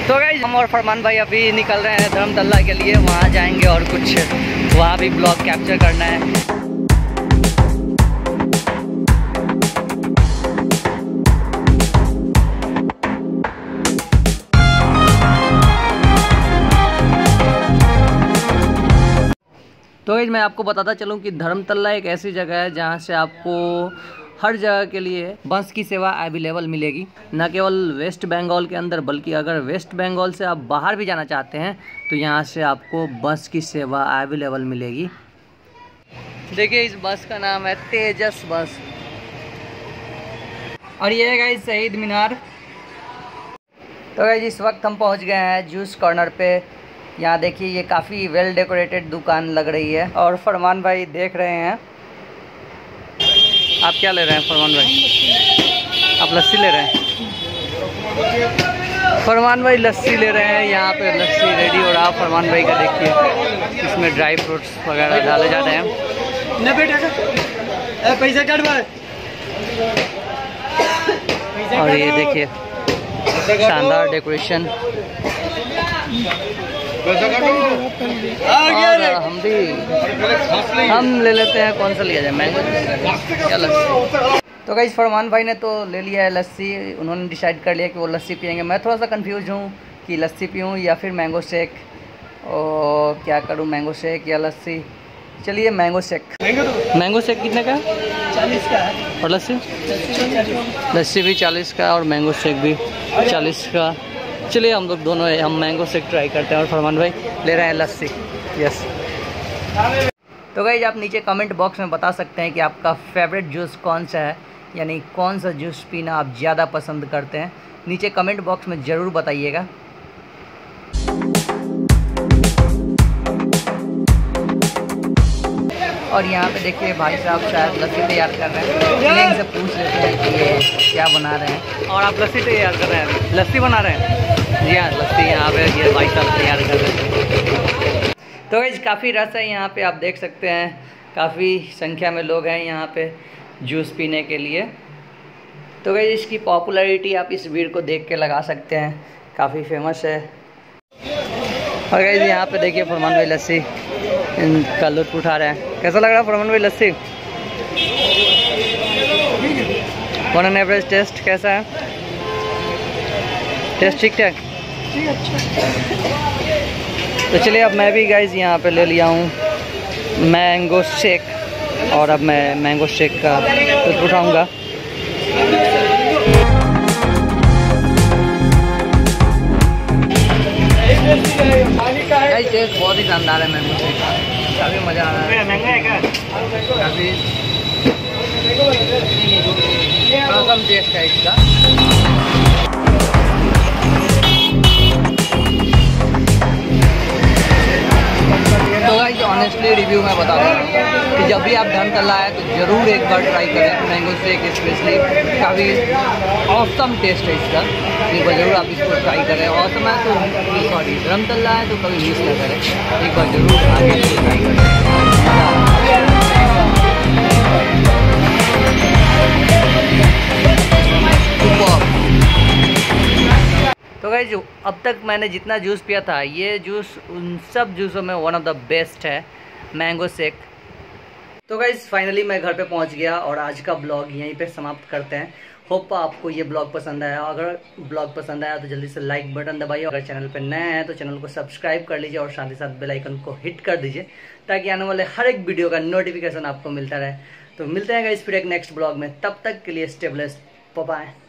तो गाइस हम और फरमान भाई अभी निकल रहे हैं धर्मतल्ला के लिए, वहाँ जाएंगे और कुछ वहाँ भी ब्लॉग कैप्चर करना है। तो गाइस मैं आपको बताता चलूँ कि धर्मतल्ला एक ऐसी जगह है जहाँ से आपको हर जगह के लिए बस की सेवा अवेलेबल मिलेगी। न केवल वेस्ट बंगाल के अंदर बल्कि अगर वेस्ट बंगाल से आप बाहर भी जाना चाहते हैं तो यहाँ से आपको बस की सेवा अवेलेबल मिलेगी। देखिए इस बस का नाम है तेजस बस और ये है गाइस शहीद मीनार। तो गाइस इस वक्त हम पहुँच गए हैं जूस कॉर्नर पे। यहाँ देखिए ये काफ़ी वेल डेकोरेटेड दुकान लग रही है और फरमान भाई देख रहे हैं। आप क्या ले रहे हैं फरमान भाई? आप लस्सी ले रहे हैं? फरमान भाई लस्सी ले रहे हैं। यहाँ पे लस्सी रेडी हो रहा है। फरमान भाई का देखिए इसमें ड्राई फ्रूट्स वगैरह डाले जा रहे हैं। ना बेटा पैसा काट भाई। और ये देखिए शानदार डेकोरेशन। और हम ले लेते हैं, कौन सा लिया जाए, मैंगो या लस्सी? तो गाइस फरमान भाई ने तो ले लिया है लस्सी। उन्होंने डिसाइड कर लिया कि वो लस्सी पियेंगे। मैं थोड़ा सा कंफ्यूज हूँ कि लस्सी पीऊँ या फिर मैंगो शेक, और क्या करूँ, मैंगो शेक या लस्सी? चलिए मैंगो शेक। मैंगो शेक कितने का? 40 का है। और लस्सी? लस्सी भी 40 का और मैंगो शेक भी 40 का। चलिए हम लोग दोनों हम मैंगो शेक ट्राई करते हैं और फरमान भाई ले रहे हैं लस्सी। यस। तो गाइस आप नीचे कमेंट बॉक्स में बता सकते हैं कि आपका फेवरेट जूस कौन सा है, यानी कौन सा जूस पीना आप ज़्यादा पसंद करते हैं। नीचे कमेंट बॉक्स में ज़रूर बताइएगा। और यहाँ पे देखिए भाई साहब शायद लस्सी तैयार कर रहे हैं। इनसे पूछ लेते हैं कि ये क्या बना रहे हैं। और आप लस्सी तैयार कर रहे हैं? लस्सी बना रहे हैं जी हाँ, लस्सी यहाँ पे ये भाई साहब तैयार कर रहे हैं। तो गाइस काफ़ी रस है यहाँ पे, आप देख सकते हैं काफ़ी संख्या में लोग हैं यहाँ पे जूस पीने के लिए। तो गाइस इसकी पॉपुलैरिटी आप इस भीड़ को देख के लगा सकते हैं, काफ़ी फेमस है। और गाइस यहाँ पे देखिए फरमान भाई लस्सी इनका लुत्फ उठा रहे हैं। कैसा लग रहा है फरमान भाई lassi? On an average taste कैसा है? टेस्ट ठीक ठाक? तो चलिए अब मैं भी गाइस यहाँ पे ले लिया हूँ मैंगो शेक और अब मैं मैंगो शेक का लुत्फ उठाऊँगा। टेस्ट बहुत ही शानदार है मैंगो शेक का, काफ़ी मज़ा आ रहा है। काफ़ी कम टेस्ट है इसका। तो गाइस ऑनेस्टली रिव्यू मैं बता रहा हूँ कि जब भी आप धर्मतल्ला आए तो ज़रूर एक बार ट्राई करें मैंगो शेक, स्पेशली काफ़ी ऑसम टेस्ट है इसका। एक बार ज़रूर आप इसको ट्राई करें। ऑसम है तो सॉरी धर्मतल्ला है तो कभी मिस ना करें, एक बार ज़रूर आप इसको ट्राई करें। तो गाइस अब तक मैंने जितना जूस पिया था, ये जूस उन सब जूसों में वन ऑफ द बेस्ट है, मैंगो शेक। तो गाइस फाइनली मैं घर पे पहुंच गया और आज का ब्लॉग यहीं पे समाप्त करते हैं। होप आपको ये ब्लॉग पसंद आया। अगर ब्लॉग पसंद आया तो जल्दी से लाइक बटन दबाइए। अगर चैनल पे नए हैं तो चैनल को सब्सक्राइब कर लीजिए और साथ ही साथ बेल आइकन को हिट कर दीजिए ताकि आने वाले हर एक वीडियो का नोटिफिकेशन आपको मिलता रहे। तो मिलते हैं गाइस फिर एक नेक्स्ट ब्लॉग में, तब तक के लिए स्टे ब्लेस्ड, बाय बाय।